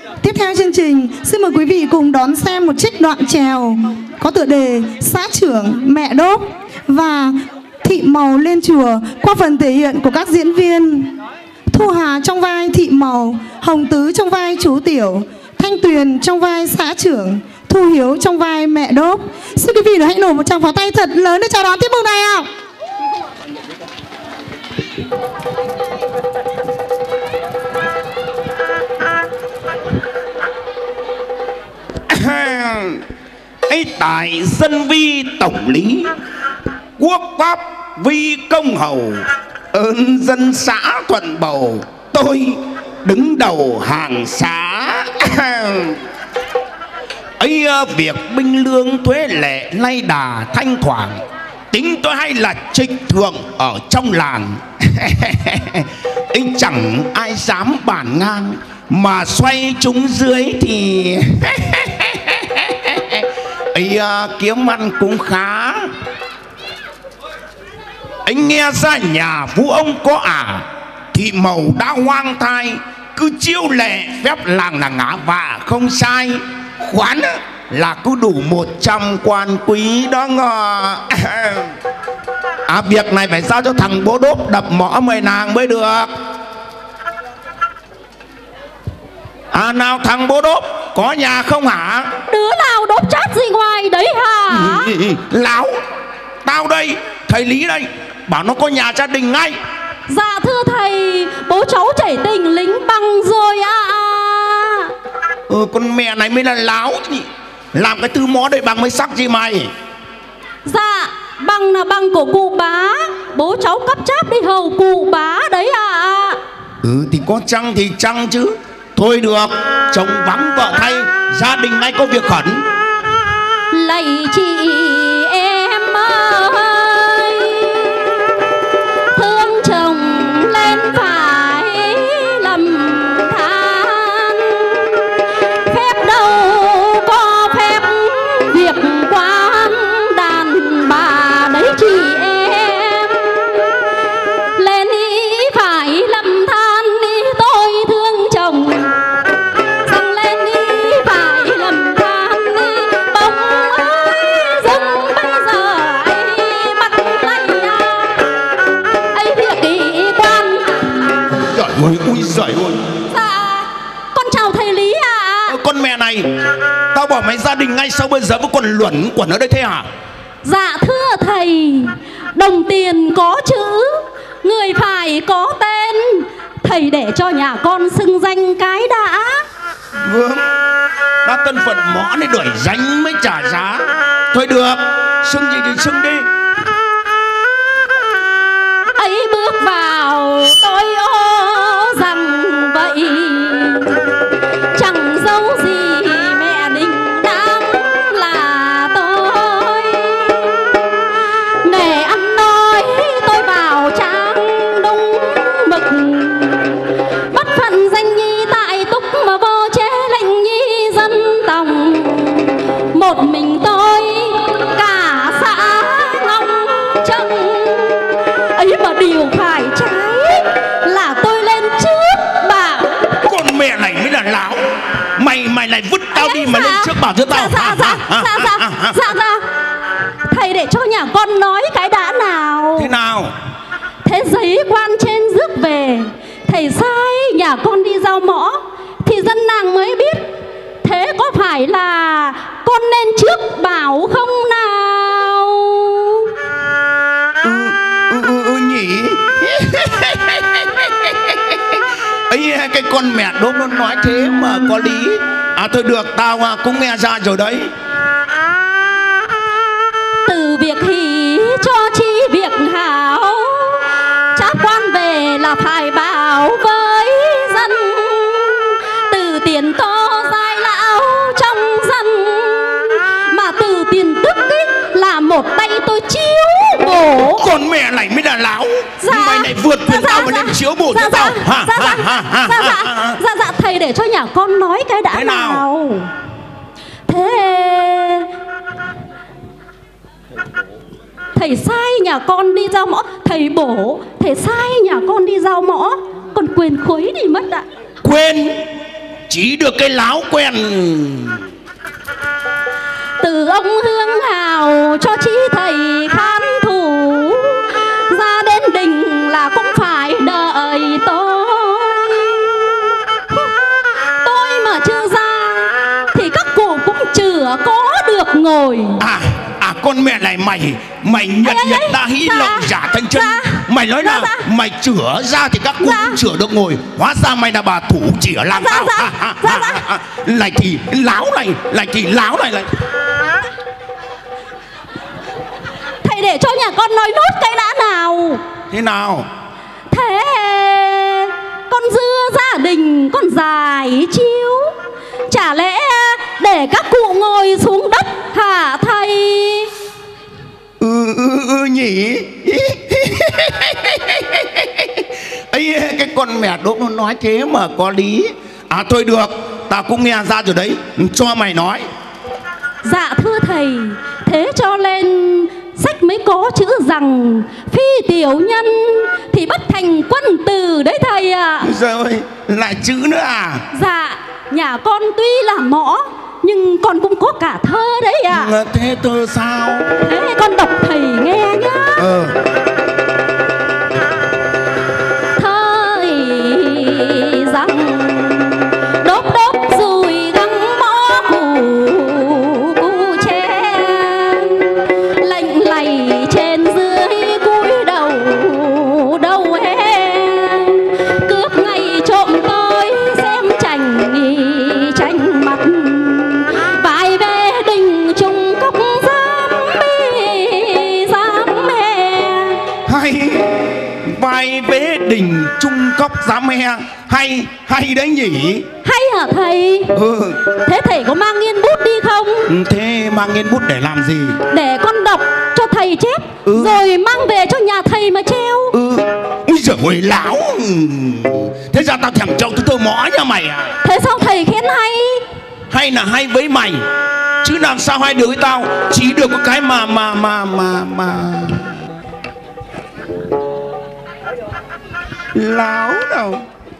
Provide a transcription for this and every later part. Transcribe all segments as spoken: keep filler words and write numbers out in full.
Tiếp theo chương trình, xin mời quý vị cùng đón xem một trích đoạn chèo có tựa đề Xã trưởng Mẹ Đốp và Thị Màu lên chùa qua phần thể hiện của các diễn viên Thu Hà trong vai Thị Màu, Hồng Tứ trong vai chú Tiểu, Thanh Tuyền trong vai xã trưởng, Thu Hiếu trong vai mẹ Đốp. Xin quý vị hãy nổ một tràng pháo tay thật lớn để chào đón tiết mục này ạ. ấy tại dân vi tổng lý, quốc pháp vi công hầu, ơn dân xã thuận bầu, tôi đứng đầu hàng xã. Ấy việc binh lương thuế lệ lay đà thanh thoảng, tính tôi hay là trịch thượng ở trong làng. Ấy chẳng ai dám bàn ngang, mà xoay chúng dưới thì ấy kiếm ăn cũng khá. Anh nghe ra nhà vũ ông có ả, à, Thị Màu đã hoang thai, cứ chiêu lệ phép làng là ngã vạ không sai. Khoán là cứ đủ một trăm quan quý đó ngờ. À, việc này phải giao cho thằng bố Đốp đập mõ mời nàng mới được. À nào thằng bố Đốp, có nhà không hả? Đứa nào đốp chát gì ngoài đấy hả? Ừ, ừ, ừ. Láo, tao đây, thầy Lý đây, bảo nó có nhà gia đình ngay. Dạ thưa thầy, bố cháu chảy tình lính băng rồi ạ. À. Ừ, con mẹ này mới là láo. Làm cái thứ mó đây bằng mới sắc gì mày? Dạ, bằng là bằng của cụ bá, bố cháu cấp cháp đi hầu cụ bá đấy ạ. À. Ừ thì có chăng thì chăng chứ. Thôi được, chồng vắng vợ thay, gia đình nay có việc khẩn. Lạy chị em ơi, thương chồng lên phải lầm than, phép đâu có phép việc quan đàn bà đấy chị em. Lên ý phải lầm than ý tôi thương chồng, dâng lên ý phải lầm than ý bông ơi dâng bây giờ ấy bắt lấy ấy việc ý quan. Trời ơi, ui giời ơi. Dạ, con chào thầy Lý ạ. À. Con mẹ này, tao bảo mày gia đình ngay sau bây giờ vẫn còn luẩn quẩn ở đây thế hả? Dạ thưa thầy, đồng tiền có chữ, người phải có tên, thầy để cho nhà con xưng danh cái đã. Vâng, đã tân phận mõ này đổi danh mới trả giá. Thôi được, xưng gì thì xưng đi. Ấy bước vào tôi ô rằng vậy, chẳng dấu gì mẹ đình đám là tôi. Để ăn nói tôi vào trang đúng mực, bất phận danh nhi tại túc mà vô chế lệnh nhi dân tòng. Một mình tôi cả xã ngóng trông, ấy mà điều phải trái là tôi lên trước bảo. Con mẹ này mới là láo. Mày mày lại vứt tao đi mà dạ, lên trước bảo cho tao. Dạ dạ dạ dạ dạ dạ dạ. Thầy để cho nhà con nói cái đã nào. Thế nào? Thế giấy quan trên rước về, thầy sai nhà con đi giao mõ thì dân nàng mới biết. Thế có phải là con nên trước bảo không nào? Ừ, ừ, ừ, ừ nhỉ. Ấy cái con mẹ Đốp nó nói thế mà có lý. À thôi được, tao cũng nghe ra rồi đấy. Từ việc hỷ cho chi việc hảo, cháp quan về là phải bảo với dân. Từ tiền to dài lão trong dân, mà từ tiền tức ấy là một tay tôi chiếu bổ. Con mẹ này mới là láo. Dạ, mày lại vượt quyền dạ, tao dạ, mà dạ, lên chiếu bổ dạ, cho dạ, tao. Ha, dạ, ha, ha, ha, dạ, ha, dạ, ha. dạ, dạ, thầy để cho nhà con nói cái đã Thế nào? nào. Thế thầy sai nhà con đi giao mõ, thầy bổ, thầy sai nhà con đi giao mõ, còn quyền khuấy đi mất ạ. Quên. chỉ được cái láo quen. Từ ông Hương Hào cho chí thầy khán thủ, ra đến đình là cũng phải đợi tôi. Tôi mà chưa ra thì các cụ cũng chưa có được ngồi. À, à con mẹ này mày, mày nhật Ê, nhật ê, ta hí dạ, lộng giả thanh chân. dạ, Mày nói dạ, là dạ. mày chữa ra thì các cụ Dạ. cũng chữa được ngồi. Hóa ra mày là bà thủ chỉ ở làng Dạ, tao. dạ, À, à, dạ, à, dạ. à, à. Lại thì láo này, lại thì láo này lại. Thầy để cho nhà con nói nốt cái đã nào. Thế nào? Thế con dưa gia đình con dài chiếu, chả lẽ để các cụ ngồi xuống đất hả thầy? Ừ, ừ, ừ nhỉ. Ấy cái con mẹ đốp nó nói thế mà có lý. À thôi được, tao cũng nghe ra rồi đấy. Cho mày nói. Dạ thưa thầy, thế cho lên sách mới có chữ rằng phi tiểu nhân thì bất thành quân tử đấy thầy ạ. À. Rồi lại chữ nữa à? Dạ, nhà con tuy là mõ nhưng con cũng có cả thơ đấy ạ. À. Thế thơ sao? Thế con đọc thầy nghe nhá. Ờ. Thời rằng đốp đốp dùi găng mõ củ củ tre, lạnh lầy trên dưới cúi đầu đầu he, cướp ngày trộm tôi xem tranh tranh mặt, vài về đình trung cốc giám giám he. Hay vai vế đình trung cốc giám he. Hay, hay đấy nhỉ. Hay hả thầy? Ừ. Thế thầy có mang nghiên bút đi không? Thế mang nghiên bút để làm gì? Để con đọc cho thầy chép. Ừ. Rồi mang về cho nhà thầy mà treo. Ừ. Úi giời ơi lão. Thế ra tao thèm trâu tôi thơ mõ nha mày à. Thế sao thầy khen hay? Hay là hay với mày, chứ làm sao hai đứa với tao. Chỉ được có cái mà mà mà mà mà láo đâu.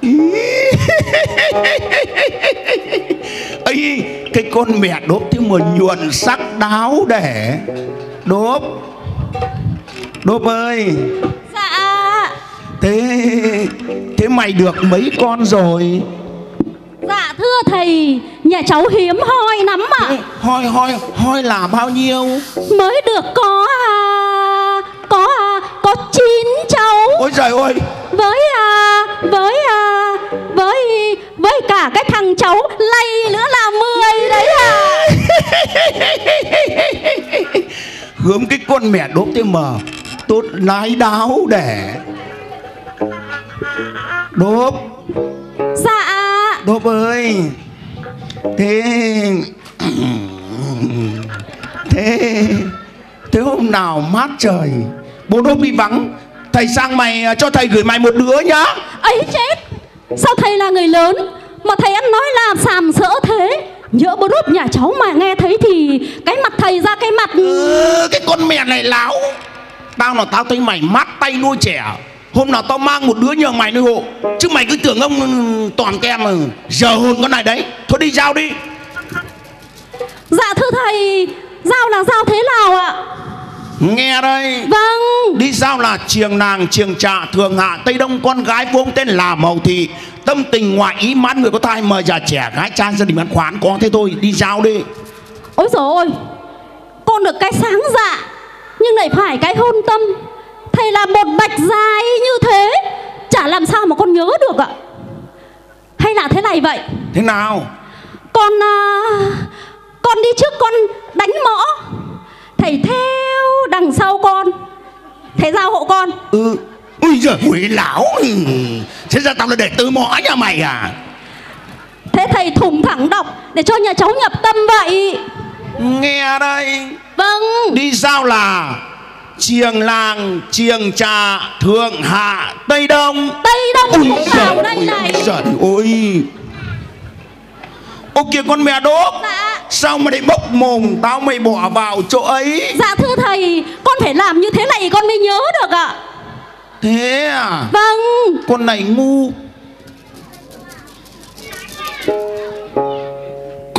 Ấy cái con mẹ đốp thế mà nhuận sắc đáo để. Đốp, Đốp ơi. Dạ. Thế Thế mày được mấy con rồi? Dạ thưa thầy, nhà cháu hiếm hoi lắm ạ. À. Hoi hoi hoi là bao nhiêu? Mới được có à, Có à, Có chín cháu. Ôi trời ơi. Với à, Với à, Với Với cả cái thằng cháu lay nữa là mười đấy à. Gớm cái con mẹ đốp thế mà tốt lái đáo để. Đốp. Dạ. Đốp ơi. Thế Thế Thế hôm nào mát trời bố Đốp đi vắng, thầy sang mày cho thầy gửi mày một đứa nhá. Ấy chết, sao thầy là người lớn mà thầy ăn nói làm sàm sỡ thế? Nhỡ bố Đốp nhà cháu mà nghe thấy thì cái mặt thầy ra cái mặt. Ừ, cái con mẹ này láo. Tao là tao thấy mày mát tay nuôi trẻ, hôm nào tao mang một đứa nhờ mày nuôi hộ. Chứ mày cứ tưởng ông toàn kem mà giờ hồn con này đấy. Thôi đi giao đi. Dạ thưa thầy, giao là giao thế nào ạ? Nghe đây. Vâng. Đi giao là chiềng nàng chiềng trà thường hạ Tây Đông, con gái vốn tên là Mầu Thị, tâm tình ngoại ý mãn người có thai, mời già trẻ gái trai gia đình bán khoán, có thế thôi. Đi giao đi. Ôi dồi ôi, con được cái sáng dạ nhưng lại phải cái hôn tâm. Thầy là một bạch dài như thế, chả làm sao mà con nhớ được ạ. Hay là thế này vậy? Thế nào? Con à, Con đi trước con đánh mõ, thầy theo đằng sau con, thầy giao hộ con. Ừ. Ui giời ơi lão. Thế ra tao là để tư mõ nhà mày à? Thế thầy thủng thẳng đọc để cho nhà cháu nhập tâm vậy. Nghe đây. Vâng. Đi giao là chiềng làng chiềng trà thượng hạ Tây Đông. Tây Đông cũng vào đây này. Ôi giời ơi. Ô kìa con mẹ Đốp. Dạ. Sao mà để bốc mồm tao mày bỏ vào chỗ ấy? Dạ thưa thầy, con phải làm như thế này con mới nhớ được ạ. Thế à? Vâng. Con này ngu.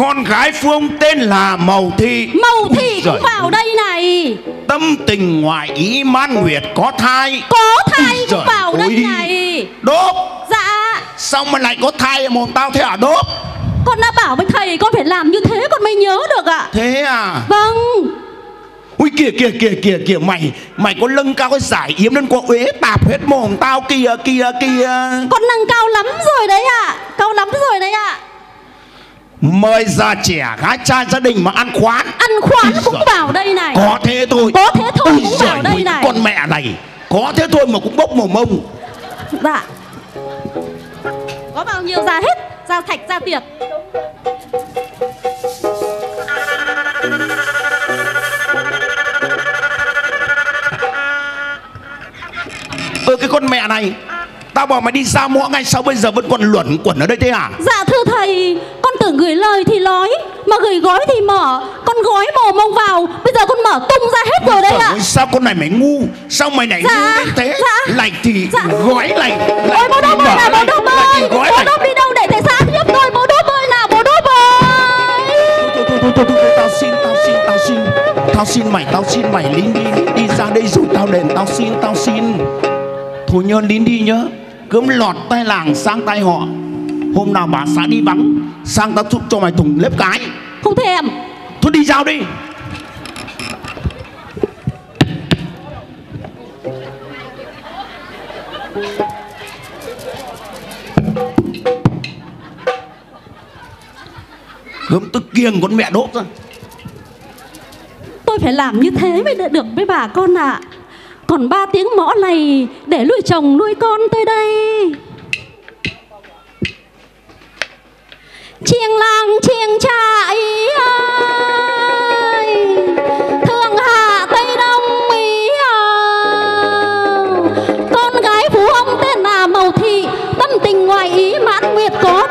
Con gái Phú ông tên là Mầu Thị. Mầu Thị cũng Giời vào đây này. Tâm tình ngoại ý man nguyệt có thai. Có thai cũng Giời vào đây ơi. này. Đốp, Dạ. sao mà lại có thai ở mồm tao thế hả Đốp? Con đã bảo với thầy con phải làm như thế con mới nhớ được ạ. Thế à? Vâng. Ui kìa kìa kìa kìa kìa mày Mày có lưng cao cái giải yếm lên con uế tạp hết mồm tao kìa kìa kìa. Con nâng cao lắm rồi đấy ạ. Cao lắm rồi đấy ạ. Mời già trẻ gái trai gia đình mà ăn khoán. Ăn khoán cũng Giời. vào đây này. Có thế thôi. Có thế thôi Ôi cũng giời vào đây ơi, này. con mẹ này. Có thế thôi mà cũng bốc mồm mông. Dạ. Có bao nhiêu ra hết. Ra thạch ra tiệt. Ơ cái con mẹ này, tao bảo mày đi ra mỗi ngày sao bây giờ vẫn còn luẩn quẩn ở đây thế hả? Dạ thưa thầy, con tưởng gửi lời thì nói, mà gửi gói thì mở. Con gói mồm mông vào, bây giờ con mở tung ra hết rồi đấy Trời ạ. ơi, sao con này mày ngu? Sao mày này Dạ, ngu đến thế? dạ. Lạnh thì Dạ. gói lạnh. Ôi bố đốp ơi nào, bố đốp ơi. Gói Bố lạnh. đốp đi đâu để thầy sáng giúp tôi, bố đốp ơi nào, bố đốp ơi. Thôi thôi thôi thôi thôi, tao xin, tao xin, tao xin. Tao xin mày, tao xin mày lín đi. Đi ra đây rồi tao đền, tao xin, tao xin. Thôi nhớ lín đi nhớ. Cớm lọt tay làng sang tay họ. Hôm nào bà xã đi vắng, sang tao giúp cho mày thùng lép cái. Không thèm. Thôi đi giao đi. Gớm tức kiêng con mẹ Đốp ra. Tôi phải làm như thế mới được với bà con ạ. Còn ba tiếng mõ này để nuôi chồng nuôi con tôi đây. Chiêng làng chiêng trại ơi, Thượng Hạ Tây Đông Ý à. Con gái Phú ông tên là Mầu Thị, tâm tình ngoài ý mãn nguyệt có